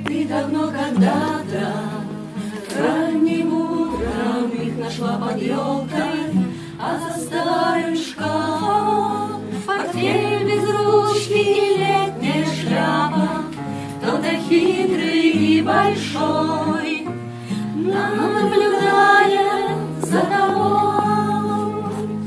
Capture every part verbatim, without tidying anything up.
Ты давно когда-то ранним утром их нашла под елкой, а за старым шкафом портфель без ручки и летняя шляпа. Кто-то хитрый и большой наблюдает за тобой.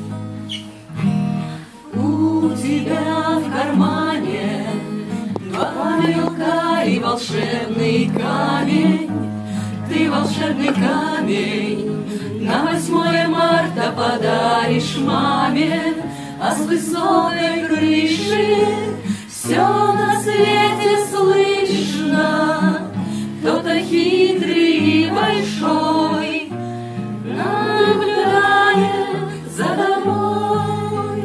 У тебя в кармане два мелка и волшебный камень. Ты волшебный камень на восьмое марта подаришь маме, а с высокой крыши все на свете слышно. Кто-то хитрый и большой наблюдает за тобой.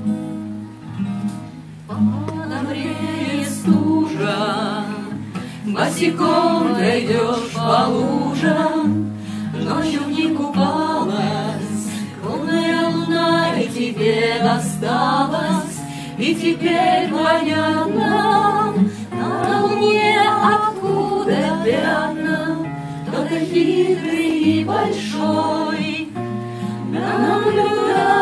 На время стужа босиком дойдешь по лужам, ночью в них купалась полная луна, и тебе досталась. И теперь понятно на луне, откуда пятна. Кто-то хитрый и большой наблюдает